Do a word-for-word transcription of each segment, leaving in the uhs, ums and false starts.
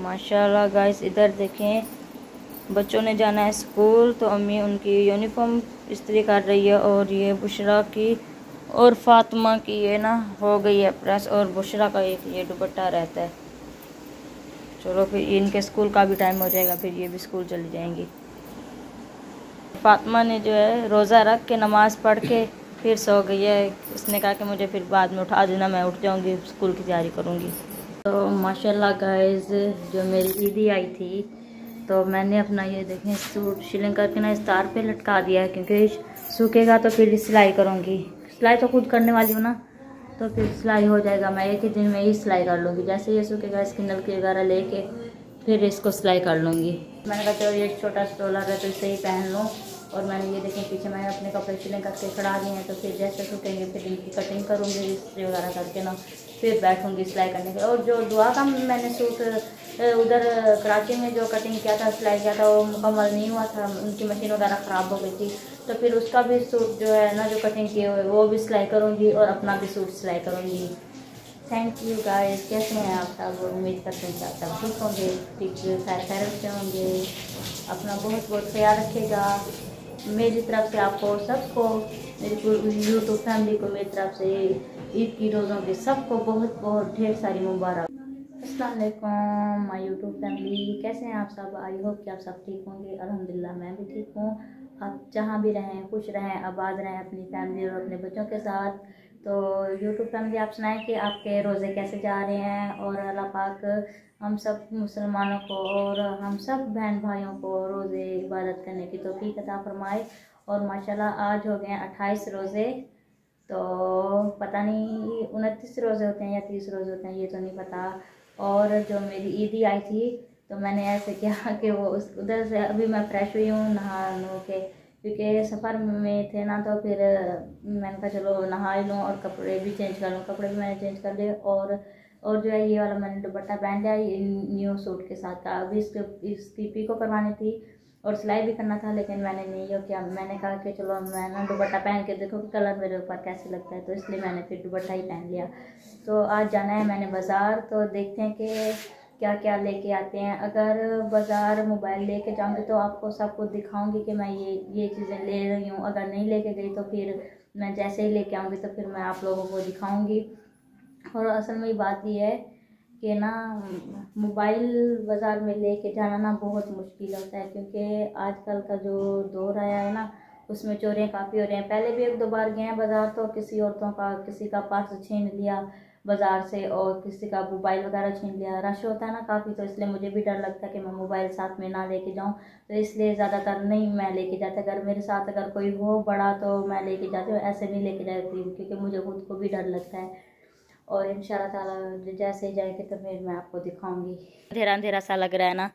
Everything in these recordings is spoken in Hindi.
माशाल्लाह गाइस, इधर देखें, बच्चों ने जाना है स्कूल तो अम्मी उनकी यूनिफॉर्म इस्त्री कर रही है। और ये बुशरा की और फातिमा की ये ना हो गई है प्रेस, और बुशरा का एक ये दुपट्टा रहता है। चलो फिर इनके स्कूल का भी टाइम हो जाएगा, फिर ये भी स्कूल चली जाएंगी। फातिमा ने जो है रोज़ा रख के नमाज़ पढ़ के फिर सो गई है। उसने कहा कि मुझे फिर बाद में उठा देना, मैं उठ जाऊंगी, स्कूल की तैयारी करूंगी। तो माशाल्लाह गाइस, जो मेरी ईदी आई थी तो मैंने अपना ये देखें सूट शिलिंग करके ना इस तार पे लटका दिया है, क्योंकि सूखेगा तो फिर सिलाई करूँगी। सिलाई तो खुद करने वाली हूँ ना, तो फिर सिलाई हो जाएगा। मैं एक ही दिन में ही सिलाई कर लूँगी। जैसे ये सूखेगा इसकी नलकी वगैरह लेके फिर इसको सिलाई कर लूँगी। मैंने कहा चलो ये छोटा स्टोलर है तो इसे ही पहन लूँ। और मैंने ये देखें पीछे मैंने अपने कपड़े सिलिंग करके खड़ा दिए हैं, तो फिर जैसे सूखेंगे फिर इनकी कटिंग करूँगी इस्त्री वगैरह करके ना, फिर बैठूँगी सिलाई करने के। और जो दुआ का मैंने सूट उधर कराची में जो कटिंग किया था, सिलाई किया था, वो मुकम्मल नहीं हुआ था, उनकी मशीन वगैरह ख़राब हो गई थी। तो फिर उसका भी सूट जो है ना, जो कटिंग किए हुए वो भी सिलाई करूँगी और अपना भी सूट सिलाई करूँगी। थैंक यू गाइस, कैसे हैं आप सब? उम्मीद करते हैं कि आप सब ठीक होंगे, ठीक खैर खैर से होंगे। अपना बहुत बहुत ख्याल रखिएगा। मेरी तरफ से आपको सबको, मेरी यूट्यूब फैमिली को मेरी तरफ से ईद की रोज़ों के सबको बहुत बहुत ढेर सारी मुबारक। अस्सलाम वालेकुम माय यूट्यूब फैमिली, कैसे हैं आप सब? आई होप कि आप सब ठीक होंगे। अल्हम्दुलिल्लाह मैं भी ठीक हूँ। आप जहाँ भी रहें खुश रहें, आबाद रहें अपनी फैमिली और अपने बच्चों के साथ। तो यूट्यूब फैमिली आप सुनाएं कि आपके रोज़े कैसे जा रहे हैं। और अल्लाह पाक हम सब मुसलमानों को और हम सब बहन भाइयों को रोज़े इबादत करने की तौफीक अता फरमाए। और माशाल्लाह आज हो गए अट्ठाईस रोज़े, तो पता नहीं उनतीस रोज़े होते हैं या तीस रोज़े होते हैं, ये तो नहीं पता। और जो मेरी ईदी आई थी तो मैंने ऐसे किया कि वो उस उधर से अभी मैं फ़्रेश हुई हूँ नहा नु के, क्योंकि सफ़र में थे ना, तो फिर मैंने कहा चलो नहा ही लूँ और कपड़े भी चेंज कर लूँ। कपड़े भी मैंने चेंज कर लिए। और और जो है ये वाला मैंने दुपट्टा पहन लिया न्यू सूट के साथ का। अभी इसके इसकी पीको करवानी थी और सिलाई भी करना था, लेकिन मैंने नहीं हो किया। मैंने कहा कि चलो मैं ना दुपट्टा पहन के देखो कि कलर मेरे ऊपर कैसे लगता है, तो इसलिए मैंने फिर दुपट्टा ही पहन लिया। तो आज जाना है मैंने बाज़ार, तो देखते हैं कि क्या क्या लेके आते हैं। अगर बाज़ार मोबाइल लेके जाऊंगी तो आपको सब कुछ दिखाऊंगी कि मैं ये ये चीज़ें ले रही हूँ। अगर नहीं लेके गई तो फिर मैं जैसे ही लेके आऊँगी तो फिर मैं आप लोगों को दिखाऊंगी। और असल में बात ये है कि ना, मोबाइल बाज़ार में लेके जाना ना बहुत मुश्किल होता है, क्योंकि आजकल का जो दौर आया है ना, उसमें चोरियाँ काफ़ी हो रही हैं। पहले भी एक दो बार गए हैं बाज़ार, तो किसी औरतों का किसी का पर्स छीन लिया बाज़ार से और किसी का मोबाइल वगैरह छीन लिया। रश होता है ना काफ़ी, तो इसलिए मुझे भी डर लगता है कि मैं मोबाइल साथ में ना लेके जाऊँ, तो इसलिए ज़्यादातर नहीं मैं लेके जाती। अगर मेरे साथ अगर कोई हो बड़ा तो मैं लेके जाती हूँ, ऐसे नहीं लेके जाती हूँ क्योंकि मुझे खुद को भी डर लगता है। और इंशाल्लाह ताला जैसे जाएंगे तो फिर मैं आपको दिखाऊंगी। अंधेरा अंधेरा सा लग रहा है ना।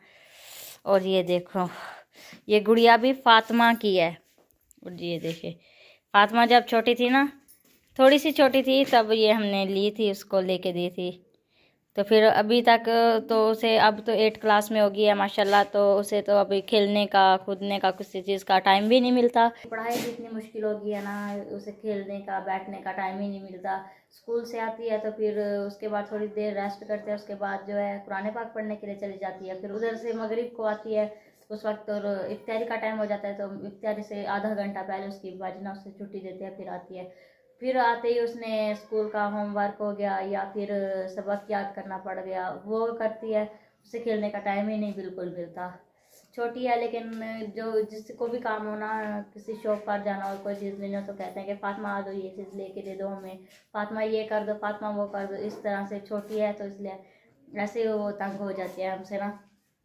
और ये देखो, ये गुड़िया भी फातिमा की है। और ये देखिए, फातिमा जब छोटी थी ना, थोड़ी सी छोटी थी, तब ये हमने ली थी, उसको लेके दी थी। तो फिर अभी तक तो उसे, अब तो एट क्लास में हो गई है माशाल्लाह, तो उसे तो अभी खेलने का कूदने का किसी चीज़ का टाइम भी नहीं मिलता। पढ़ाई भी इतनी मुश्किल हो गई है ना, उसे खेलने का बैठने का टाइम ही नहीं मिलता। स्कूल से आती है तो फिर उसके बाद थोड़ी देर रेस्ट करते हैं, उसके बाद जो है कुरान पाक पढ़ने के लिए चली जाती है। फिर उधर से मगरिब को आती है, उस वक्त और इफ्तारी का टाइम हो जाता है, तो इफ्तारी से आधा घंटा पहले उसकी बाजना उससे छुट्टी देते हैं, फिर आती है। फिर आते ही उसने स्कूल का होमवर्क हो गया या फिर सबक याद करना पड़ गया, वो करती है। उससे खेलने का टाइम ही नहीं बिल्कुल मिलता। छोटी है लेकिन जो जिसको भी काम हो ना, किसी शॉप पर जाना हो कोई चीज़ लेनी हो तो कहते हैं कि फातिमा आ दो, ये चीज़ लेके दे दो हमें, फातिमा ये कर दो, फातिमा वो कर दो। इस तरह से छोटी है तो इसलिए ऐसे वो तंग हो जाती है हमसे ना,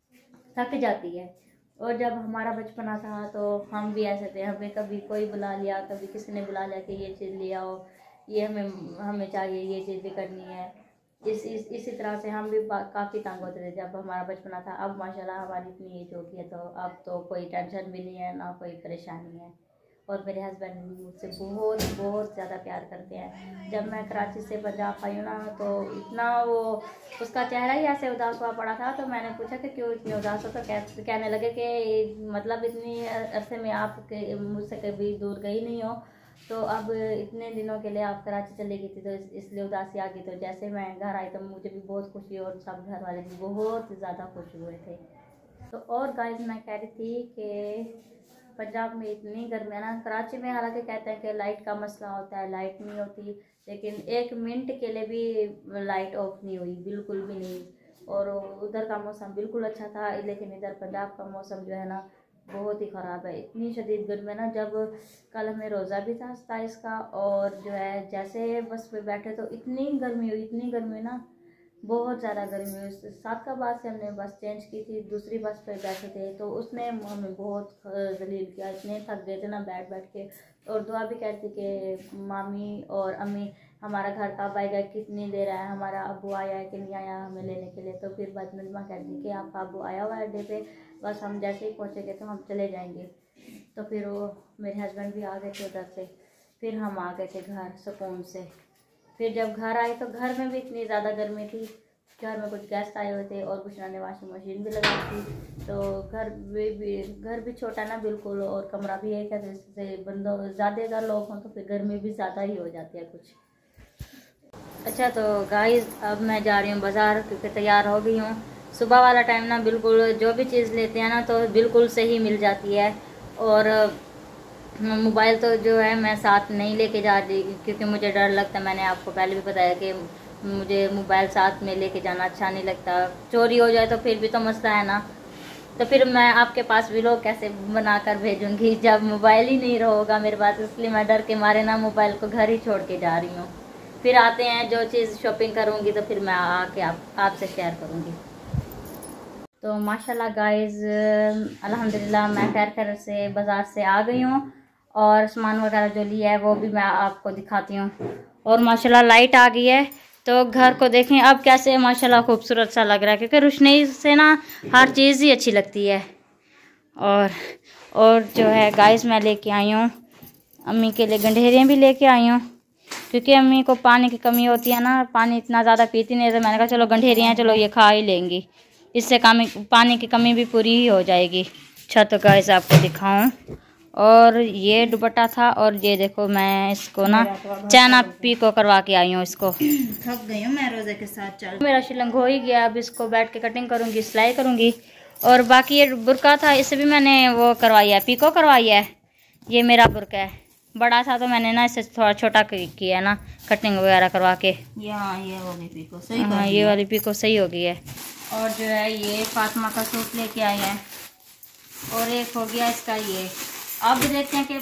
थक जाती है। और जब हमारा बचपना था तो हम भी ऐसे थे, हमें कभी कोई बुला लिया, कभी किसी ने बुला लिया कि ये चीज़ ले आओ, ये हमें हमें चाहिए, ये चीज़ भी करनी है। इस, इस इसी तरह से हम भी काफ़ी तंग होते थे जब हमारा बचपना था। अब माशाल्लाह हमारी इतनी एज हो गई है, तो अब तो कोई टेंशन भी नहीं है, ना कोई परेशानी है। और मेरे हस्बैंड भी मुझसे बहुत बहुत ज़्यादा प्यार करते हैं। जब मैं कराची से पंजाब आई हूँ ना, तो इतना वो, उसका चेहरा ही ऐसे उदास हुआ पड़ा था। तो मैंने पूछा कि क्यों इतनी उदास हो, तो कह, कहने लगे कि मतलब इतनी अरसे में आप मुझसे कभी दूर गई नहीं हो, तो अब इतने दिनों के लिए आप कराची चली गई थी तो इस, इसलिए उदासी आ गई। तो जैसे मैं घर आई तो मुझे भी बहुत खुशी और सब घर वाले भी बहुत ज़्यादा खुश हुए थे। तो और गाइस मैं कह रही थी कि पंजाब में इतनी गर्मी है ना, कराची में हालांकि कहते हैं कि लाइट का मसला होता है, लाइट नहीं होती, लेकिन एक मिनट के लिए भी लाइट ऑफ नहीं हुई, बिल्कुल भी नहीं। और उधर का मौसम बिल्कुल अच्छा था, लेकिन इधर पंजाब का मौसम जो है ना बहुत ही ख़राब है। इतनी शदीद गर्मी है ना, जब कल हमें रोज़ा भी था सताईस का, और जो है जैसे बस पे बैठे तो इतनी गर्मी हुई, इतनी गर्मी हुई ना, बहुत ज़्यादा गर्मी हुई। सात का बाद से हमने बस चेंज की थी, दूसरी बस पे बैठे थे तो उसने हमें बहुत जलील किया, इतने थक गए थे ना बैठ बैठ के। और दुआ भी कहती कि मामी और अम्मी हमारा घर कब आएगा, कितनी देर आया, हमारा अबू आया है कि नहीं आया हमें लेने के लिए। तो फिर बाद नजमा कहती कि आपका अबू आया हुआ है अड्डे पे, बस हम जैसे ही पहुँचेंगे तो हम चले जाएंगे। तो फिर वो मेरे हस्बैंड भी आ गए थे उधर से, फिर हम आ गए थे घर सुकून से। फिर जब घर आए तो घर में भी इतनी ज़्यादा गर्मी थी, घर में कुछ गेस्ट आए हुए थे और कुछ ने वाशिंग मशीन भी लगाई थी। तो घर भी, भी घर भी छोटा ना बिल्कुल, और कमरा भी एक है, तो इससे बंदों ज़्यादा अगर लोग हों तो फिर गर्मी भी ज़्यादा ही हो जाती है कुछ। अच्छा तो गाइस अब मैं जा रही हूँ बाज़ार, क्योंकि तैयार हो गई हूँ। सुबह वाला टाइम ना बिल्कुल जो भी चीज़ लेते हैं ना तो बिल्कुल सही मिल जाती है। और मोबाइल तो जो है मैं साथ नहीं लेके जा रही, क्योंकि मुझे डर लगता है। मैंने आपको पहले भी बताया कि मुझे मोबाइल साथ में लेके जाना अच्छा नहीं लगता, चोरी हो जाए तो फिर भी तो मसला है ना। तो फिर मैं आपके पास व्लॉग कैसे बनाकर भेजूंगी जब मोबाइल ही नहीं रहेगा मेरे पास, इसलिए मैं डर के मारे ना मोबाइल को घर ही छोड़ के जा रही हूँ। फिर आते हैं जो चीज़ शॉपिंग करूँगी तो फिर मैं आके आप आपसे शेयर करूँगी। तो माशाल्लाह गाइज़ अल्हम्दुलिल्लाह मैं खैर खैर से बाज़ार से आ गई हूँ, और सामान वगैरह जो लिया है वो भी मैं आपको दिखाती हूँ। और माशाल्लाह लाइट आ गई है तो घर को देखें अब कैसे माशाल्लाह खूबसूरत सा लग रहा है, क्योंकि रोशनी से ना हर चीज़ ही अच्छी लगती है। और और जो है गाइस मैं लेके आई हूँ अम्मी के लिए गंढेरियाँ भी लेके आई हूँ, क्योंकि अम्मी को पानी की कमी होती है ना, पानी इतना ज़्यादा पीती नहीं, तो मैंने कहा चलो गंढेरियाँ चलो ये खा ही लेंगी, इससे कमी पानी की कमी भी पूरी ही हो जाएगी। अच्छा तो गाइस आपको दिखाऊँ, और ये दुपट्टा था, और ये देखो मैं इसको ना चैना पीको करवा के आई हूँ। इसको थक गई हूँ मैं रोजे के साथ, चल मेरा शिलंग हो ही गया, अब इसको बैठ के कटिंग करूँगी, सिलाई करूँगी। और बाकी ये बुरका था इसे भी मैंने वो करवाई है, पीको करवाई है। ये मेरा बुरका है, बड़ा था तो मैंने ना इसे थोड़ा छोटा किया है ना, कटिंग वगैरह करवा के। यहाँ ये हो गई पीको सही, हाँ ये वाली पीको सही हो गई है। और जो है ये फातिमा का सूट लेके आई है, और एक हो गया इसका ये। अब देखते हैं कि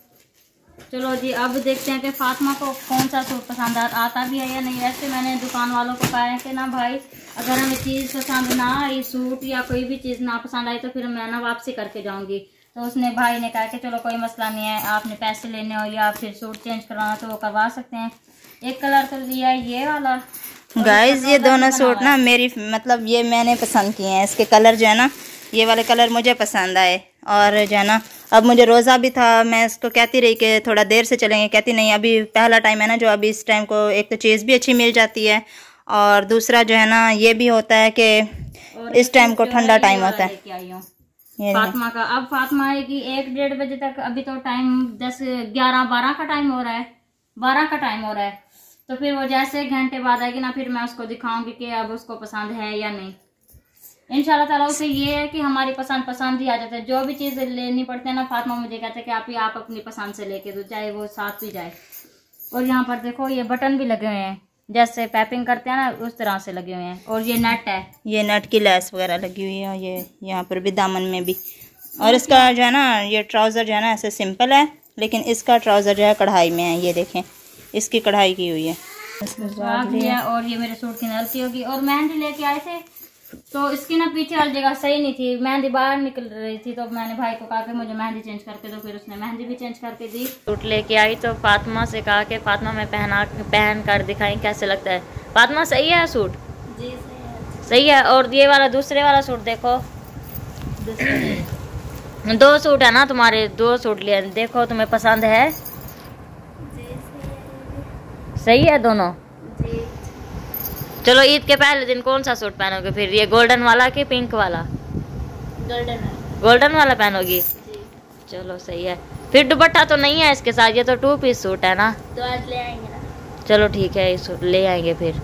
चलो जी अब देखते हैं कि फातिमा को कौन सा सूट पसंद आता भी है या नहीं। वैसे मैंने दुकान वालों को कहा है कि ना भाई अगर हमें चीज़ पसंद ना आई, सूट या कोई भी चीज़ ना पसंद आई तो फिर मैं ना वापसी करके जाऊंगी। तो उसने भाई ने कहा कि चलो कोई मसला नहीं है, आपने पैसे लेने हो या फिर सूट चेंज करवाना तो वो करवा सकते हैं। एक कलर तो लिया है ये वाला। गाइस ये दोनों सूट ना मेरी मतलब ये मैंने पसंद किए हैं, इसके कलर जो है ना ये वाले कलर मुझे पसंद आए। और जो है ना अब मुझे रोज़ा भी था, मैं इसको कहती रही कि थोड़ा देर से चलेंगे, कहती नहीं अभी पहला टाइम है ना जो अभी इस टाइम को एक तो चीज़ भी अच्छी मिल जाती है, और दूसरा जो है ना ये भी होता है कि इस टाइम को ठंडा टाइम होता है। ये फातिमा का अब फातिमा आएगी एक डेढ़ बजे तक, अभी तो टाइम दस ग्यारह बारह का टाइम हो रहा है, बारह का टाइम हो रहा है। तो फिर वो जैसे घंटे बाद आएगी ना फिर मैं उसको दिखाऊंगी कि अब उसको पसंद है या नहीं। इंशाल्लाह ताला उसे ये है कि हमारी पसंद पसंद ही आ जाता है। जो भी चीज़ लेनी पड़ती है ना फातिमा मुझे कहते हैं कि आप ही आप अपनी पसंद से लेके दो, चाहे वो साथ भी जाए। और यहाँ पर देखो ये बटन भी लगे हुए हैं, जैसे पैपिंग करते हैं ना उस तरह से लगे हुए हैं। और ये नेट है, ये नेट की लेस वगैरह लगी हुई है, ये यहाँ पर भी दामन में भी। और इसका जो है ना ये ट्राउज़र जो है ना ऐसे सिंपल है, लेकिन इसका ट्राउज़र जो है कढ़ाई में है, ये देखें इसकी कढ़ाई की हुई है। और ये मेरे सूट की नलकी होगी। और मेहंदी लेके आए थे तो इसकी ना पीछे वाली जगह सही नहीं थी, मेहंदी बाहर निकल रही थी, तो मैंने भाई को कहा कि मुझे मेहंदी चेंज करके दो, फिर उसने मेहंदी भी चेंज करके दी। सूट लेके आई तो फातिमा से कहा कि फातिमा मैं पहना पहन कर दिखाई कैसे लगता है। फातिमा सही है सूट? जी सही है। सही है। और ये वाला दूसरे वाला सूट देखो, दो सूट है ना तुम्हारे, दो सूट लिए, देखो तुम्हें पसंद है? सही है दोनों। चलो ईद के पहले दिन कौन सा सूट पहनोगे फिर, ये गोल्डन वाला कि पिंक वाला? गोल्डन गोल्डन वाला पहनोगी? चलो सही है। फिर दुपट्टा तो नहीं है इसके साथ, ये तो टू पीस सूट है ना, तो आज ले आएंगे ना। चलो ठीक है, सूट ले आएंगे फिर।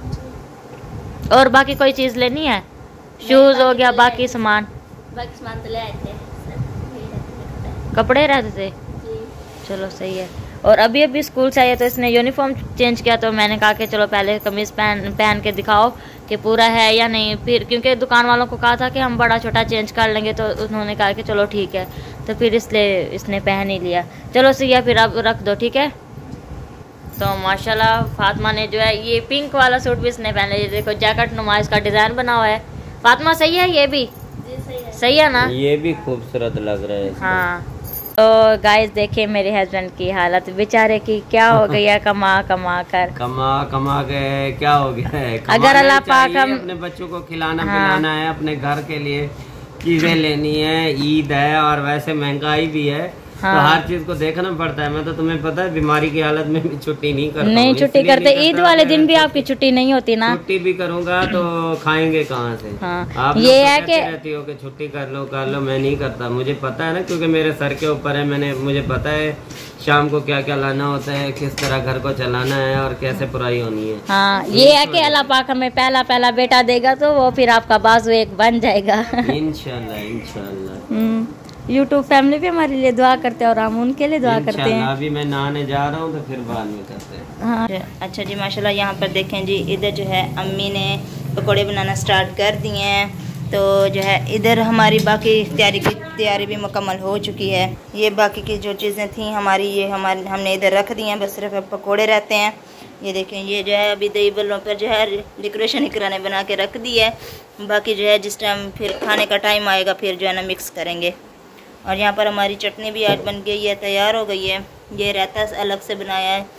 और बाकी कोई चीज लेनी है? शूज हो गया, बाकी सामान? बाकी सामान तो ले आए थे, कपड़े रहते थे। चलो सही है। और अभी अभी स्कूल से आए तो इसने यूनिफॉर्म चेंज किया, तो मैंने कहा कि चलो पहले कमीज पहन पहन के दिखाओ कि पूरा है या नहीं। फिर क्योंकि दुकान वालों को कहा था कि हम बड़ा छोटा चेंज कर लेंगे, तो उन्होंने कहा कि चलो ठीक है, तो फिर इसलिए इसने पहन ही लिया। चलो सही है, फिर अब रख दो, ठीक है। तो माशाल्लाह फातिमा ने जो है ये पिंक वाला सूट भी इसने पहन लिया। देखो जैकेट नुमा इसका डिजाइन बना हुआ है। फातिमा सही है, ये भी सही है, सही है ना? ये भी खूबसूरत लग रहा है। हाँ। तो गाइस देखिए मेरे हस्बैंड की हालत बेचारे की क्या हो गई है, कमा कमा कर कमा कमा के क्या हो गया है। अगर अल्लाह पाक हम अपने बच्चों को खिलाना हाँ। पिलाना है, अपने घर के लिए चीजें लेनी है, ईद है और वैसे महंगाई भी है, हाँ। तो हर चीज को देखना पड़ता है। मैं तो तुम्हें पता है बीमारी की हालत में भी छुट्टी नहीं करता, नहीं छुट्टी करते। ईद वाले दिन भी आपकी छुट्टी नहीं होती ना? छुट्टी भी करूंगा तो खाएंगे कहाँ से? हाँ। आप ये तो है कि रहती हो कि छुट्टी कर लो कर लो, मैं नहीं करता। मुझे पता है ना, क्योंकि मेरे सर के ऊपर है। मैंने मुझे पता है शाम को क्या क्या लाना होता है, किस तरह घर को चलाना है और कैसे पढ़ाई होनी है। हाँ, ये है कि अल्लाह पाक हमें पहला पहला बेटा देगा तो वो फिर आपका बाजू एक बन जाएगा। इंशाल्लाह इंशाल्लाह। यूट्यूब फैमिली भी हमारे लिए दुआ करते हैं और हम उनके लिए दुआ करते हैं। अभी मैं नहाने जा रहा हूँ तो फिर बाद में करते हैं। हाँ। अच्छा जी माशाल्लाह, यहाँ पर देखें जी, इधर जो है अम्मी ने पकोड़े बनाना स्टार्ट कर दिए हैं। तो जो है इधर हमारी बाकी तैयारी की तैयारी भी मुकम्मल हो चुकी है। ये बाकी की जो चीज़ें थी हमारी, ये हमारी हमने इधर रख दी हैं, बस सिर्फ पकोड़े रहते हैं। ये देखें, ये जो है अभी दही बल्लों पर जो है डेकोरेशन इकरा ने बना के रख दी है। बाकी जो है जिस टाइम फिर खाने का टाइम आएगा फिर जो है ना मिक्स करेंगे। और यहाँ पर हमारी चटनी भी आज बन गई है, तैयार हो गई है। ये रायता अलग से बनाया है।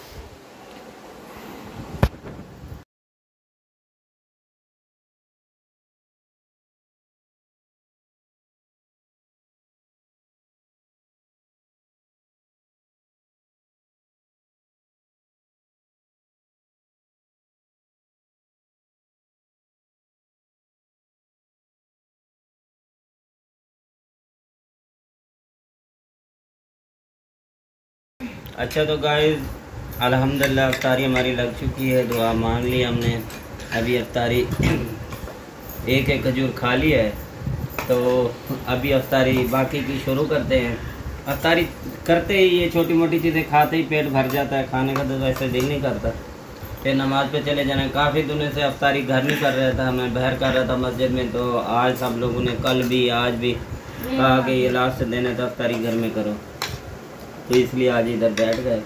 अच्छा तो गाइस अल्हम्दुलिल्लाह अफ्तारी हमारी लग चुकी है, दुआ मांग ली हमने। अभी अफ्तारी एक एक खजूर खा ली है, तो अभी अफ्तारी बाकी की शुरू करते हैं। अफ्तारी करते ही ये छोटी मोटी चीज़ें खाते ही पेट भर जाता है, खाने का तो वैसे दिल नहीं करता। फिर नमाज पे चले जाना। काफ़ी दिनों से अफ्तारी घर नहीं कर रहा था, मैं बाहर कर रहा था मस्जिद में, तो आज सब लोगों ने कल भी आज भी कहा कि ये लास्ट दिन है तो अफ्तारी घर में करो, तो इसलिए आज इधर बैठ गए।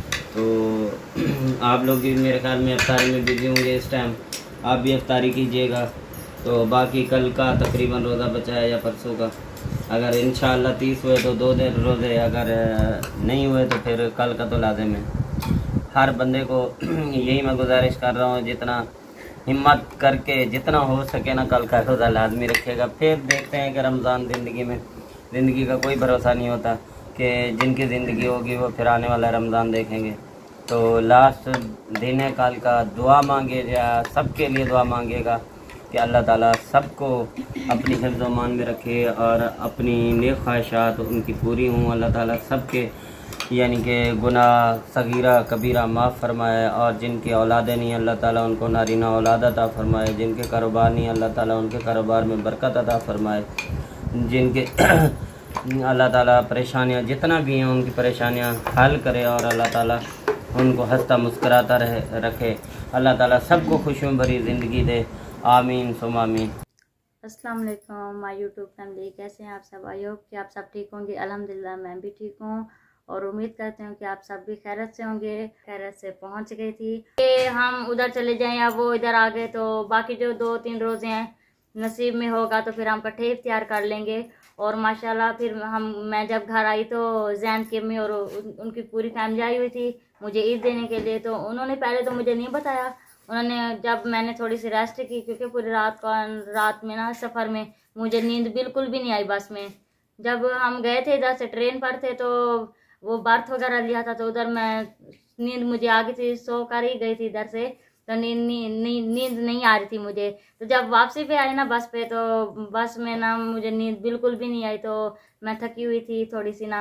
तो आप लोग भी मेरे ख्याल में अफ्तारी में बिजी होंगे इस टाइम, आप भी अफ्तारी कीजिएगा। तो बाकी कल का तकरीबन रोज़ा बचा है या परसों का, अगर इंशाअल्लाह तीस हुए तो दो दिन रोज़े, अगर नहीं हुए तो फिर कल का तो लाज़िम है। हर बंदे को यही मैं गुजारिश कर रहा हूँ, जितना हिम्मत करके जितना हो सके ना कल का रोज़ा लाजमी रखिएगा। फिर देखते हैं कि रमज़ान ज़िंदगी में, ज़िंदगी का कोई भरोसा नहीं होता कि जिनकी ज़िंदगी होगी वो फिर आने वाला रमज़ान देखेंगे। तो लास्ट दिन है कल का, दुआ मांगिएगा, सबके लिए दुआ मांगिएगा कि अल्लाह ताला सबको अपनी हिफ्ज़ व मान में रखे और अपनी नेक ख्वाहिशात उनकी पूरी हों। अल्लाह ताला सबके यानी कि गुनाह सगीरा कबीरा माफ़ फरमाए, और जिनकी औलादें नहीं अल्लाह ताला उनको नारीना औलाद अता फरमाए, जिनके कारोबार नहीं अल्लाह ताला उनके कारोबार में बरकत अता फरमाए, जिनके अल्लाह ताला परेशानियाँ जितना भी हैं उनकी परेशानियाँ हल करे और अल्लाह ताला उनको हंसता मुस्कराता रहे रखे। अल्लाह ताला सबको खुशियों भरी ज़िंदगी दे, आमीन सुम आमीन। अस्सलाम वालेकुम माय यूट्यूब फैमिली, कैसे हैं आप सब? आई होप कि आप सब ठीक होंगे। अल्हम्दुलिल्लाह मैं भी ठीक हूँ और उम्मीद करते हैं कि आप सब भी खैरत से होंगे। खैरत से पहुँच गई थी कि हम उधर चले जाएं या वो इधर आ गए, तो बाकी जो दो तीन रोज़े हैं नसीब में होगा तो फिर हम इकट्ठे इफ्तियार कर लेंगे। और माशाल्लाह फिर हम मैं जब घर आई तो जैन की अम्मी और उन, उनकी पूरी फैमिली आई हुई थी मुझे ईद देने के लिए। तो उन्होंने पहले तो मुझे नहीं बताया, उन्होंने जब मैंने थोड़ी सी रेस्ट की, क्योंकि पूरी रात का रात में ना सफ़र में मुझे नींद बिल्कुल भी नहीं आई बस में। जब हम गए थे इधर से ट्रेन पर थे तो वो बर्थ वगैरह लिया था, तो उधर मैं नींद मुझे आ गई थी, सो कर ही गई थी इधर से, तो नींद नींद नींद नहीं आ रही थी मुझे। तो जब वापसी पे आई ना बस पे, तो बस में ना मुझे नींद बिल्कुल भी नहीं आई, तो मैं थकी हुई थी थोड़ी सी ना,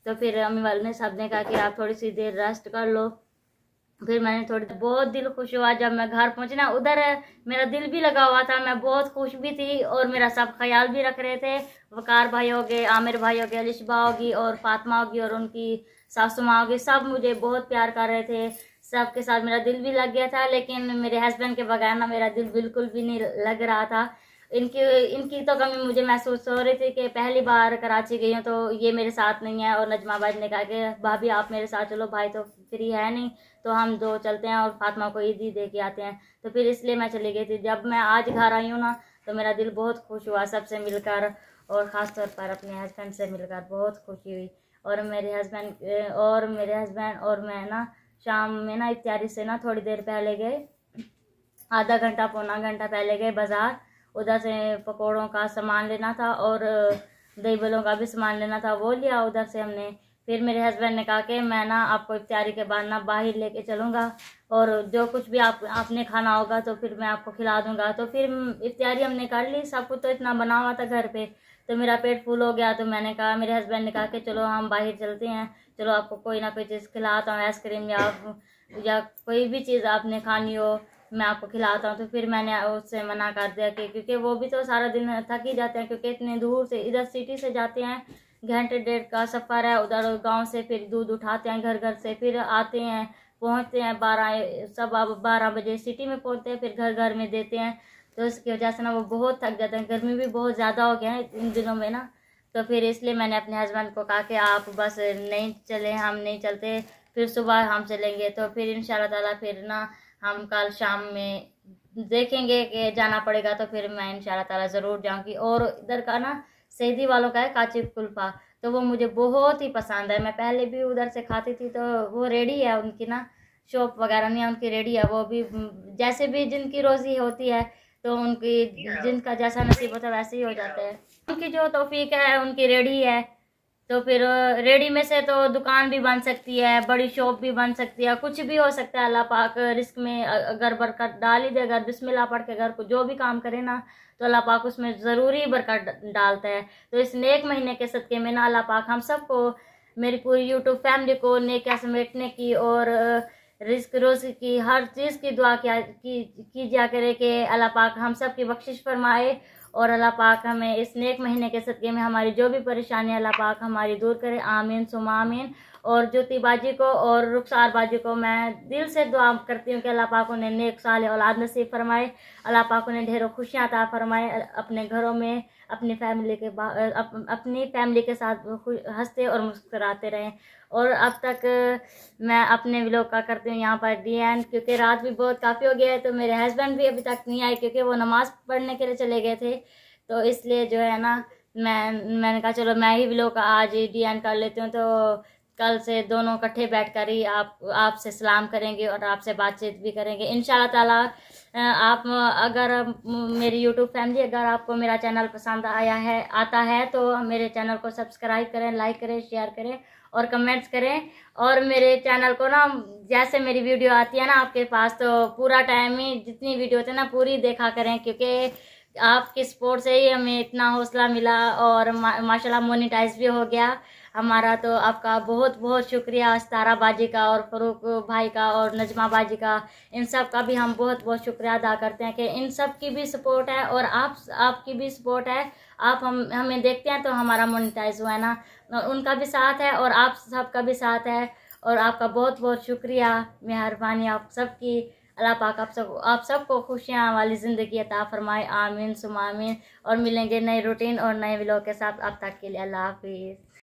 तो फिर अम्मी वाले ने सब ने कहा कि आप थोड़ी सी देर रेस्ट कर लो। फिर मैंने थोड़ी बहुत दिल खुश हुआ जब मैं घर पहुंची ना। उधर मेरा दिल भी लगा हुआ था, मैं बहुत खुश भी थी और मेरा सब ख्याल भी रख रहे थे। वकार भाई हो गए, आमिर भाई हो गए, अलिशबा होगी और फातिमा होगी और उनकी सासू माँ होगी, सब मुझे बहुत प्यार कर रहे थे। सबके साथ मेरा दिल भी लग गया था, लेकिन मेरे हस्बैंड के बगैर ना मेरा दिल बिल्कुल भी नहीं लग रहा था। इनकी इनकी तो कमी मुझे महसूस हो रही थी कि पहली बार कराची गई हूँ तो ये मेरे साथ नहीं है। और नजमा भाई ने कहा कि भाभी आप मेरे साथ चलो, भाई तो फ्री है नहीं, तो हम दो चलते हैं और फातिमा को ईदी दे के आते हैं। तो फिर इसलिए मैं चली गई थी। जब मैं आज घर आई हूँ ना तो मेरा दिल बहुत खुश हुआ सबसे मिलकर, और ख़ास तौर पर अपने हस्बैंड से मिलकर बहुत खुशी हुई। और मेरे हस्बैंड और मेरे हस्बैंड और मैं ना शाम में ना इफ्तारी से ना थोड़ी देर पहले गए, आधा घंटा पौना घंटा पहले गए बाज़ार। उधर से पकौड़ों का सामान लेना था और दही बलों का भी सामान लेना था, वो लिया उधर से हमने। फिर मेरे हस्बैंड ने कहा कि मैं ना आपको इफ्तारी के बाद ना बाहर लेके चलूँगा और जो कुछ भी आप आपने खाना होगा तो फिर मैं आपको खिला दूँगा। तो फिर इफ्तारी हमने कर ली, सब कुछ तो इतना बना हुआ था घर पे, तो मेरा पेट फुल हो गया। तो मैंने कहा, मेरे हस्बैंड ने कहा कि चलो हम बाहर चलते हैं, चलो आपको कोई ना कोई चीज़ खिलाता हूँ, आइसक्रीम या या कोई भी चीज़ आपने खानी हो मैं आपको खिलाता हूँ। तो फिर मैंने उससे मना कर दिया कि क्योंकि वो भी तो सारा दिन थक ही जाते हैं, क्योंकि इतने दूर से इधर सिटी से जाते हैं, घंटे डेढ़ का सफ़र है, उधर गांव से फिर दूध उठाते हैं घर घर से, फिर आते हैं पहुँचते हैं बारह सब अब बारह बजे सिटी में पहुँचते हैं, फिर घर घर में देते हैं। तो इसकी वजह से ना वो बहुत थक जाते हैं, गर्मी भी बहुत ज़्यादा हो गया है इन दिनों में ना। तो फिर इसलिए मैंने अपने हस्बैंड को कहा कि आप बस नहीं चले, हम नहीं चलते, फिर सुबह हम चलेंगे। तो फिर इंशाल्लाह ताला फिर ना हम कल शाम में देखेंगे कि जाना पड़ेगा तो फिर मैं इंशाल्लाह ताला ज़रूर जाऊंगी। और इधर का ना सईदी वालों का है काची कुल्फा, तो वो मुझे बहुत ही पसंद है। मैं पहले भी उधर से खाती थी, तो वो रेडी है उनकी ना, शॉप वगैरह नहीं है उनकी, रेडी है। वो भी जैसे भी जिनकी रोज़ी होती है तो उनकी जिनका जैसा नसीब होता है वैसे ही हो जाता है। उनकी जो तौफीक है उनकी रेडी है, तो फिर रेडी में से तो दुकान भी बन सकती है, बड़ी शॉप भी बन सकती है, कुछ भी हो सकता है। अल्लाह पाक रिस्क में अगर बरकत डाल ही दे, अगर बिस्मिल्लाह पढ़ के अगर को जो भी काम करे ना तो अल्लाह पाक उसमें ज़रूरी बरकत डालता है। तो इस नेक महीने के सदक़े में ना अल्लाह पाक हम सबको, मेरी पूरी यूट्यूब फैमिली को नेकियां समेटने की और रिस्क रोज़ी की हर चीज़ की दुआ किया की कीजिए करे कि अल्लाह पाक हम सब की बख्शिश फरमाए और अल्लाह पाक हमें इस नेक महीने के सदक़े में हमारी जो भी परेशानी अल्लाह पाक हमारी दूर करे, आमीन सुमा आमीन। और ज्योति बाजी को और रुखसार बाजी को मैं दिल से दुआ करती हूँ कि अल्लाह पाक उन्हें नेक साले औलाद नसीब फरमाए, अल्लाह पाक उन्हें ढेरों खुशियाँ अता फरमाए, अपने घरों में अपनी फैमिली के अप, अपनी फैमिली के साथ हंसते और मुस्कुराते रहें। और अब तक मैं अपने व्लॉग का करती हूँ यहाँ पर दी एंड, क्योंकि रात भी बहुत काफ़ी हो गया है। तो मेरे हस्बैंड भी अभी तक नहीं आए क्योंकि वो नमाज़ पढ़ने के लिए चले गए थे, तो इसलिए जो है ना मैं मैंने कहा चलो मैं ही व्लॉग आज डी एंड कर लेती हूँ। तो कल से दोनों इकट्ठे बैठकर ही आप आपसे सलाम करेंगे और आपसे बातचीत भी करेंगे इंशाल्लाह ताला। आप अगर मेरी यूट्यूब फैमिली, अगर आपको मेरा चैनल पसंद आया है आता है तो मेरे चैनल को सब्सक्राइब करें, लाइक करें, शेयर करें और कमेंट्स करें। और मेरे चैनल को ना जैसे मेरी वीडियो आती है ना आपके पास तो पूरा टाइम ही जितनी वीडियो होती है ना पूरी देखा करें, क्योंकि आपके सपोर्ट से ही हमें इतना हौसला मिला और मा, माशाल्लाह मोनेटाइज भी हो गया हमारा। तो आपका बहुत बहुत शुक्रिया, अस्तारा बाजी का और फरूक भाई का और नजमा बाजी का, इन सब का भी हम बहुत बहुत शुक्रिया अदा करते हैं कि इन सब की भी सपोर्ट है और आप आपकी भी सपोर्ट है। आप हम हमें देखते हैं तो हमारा मोनेटाइज हुआ है ना, उनका भी साथ है और आप सबका भी साथ है। और आपका बहुत बहुत शुक्रिया, मेहरबानी आप सबकी। अल्लाह पाक आप सब आप सबको खुशियाँ वाली ज़िंदगी अता फरमाए, आमीन सुमा आमीन। और मिलेंगे नए रूटीन और नए व्लॉग के साथ, अब तक के लिए अल्लाह हाफिज़।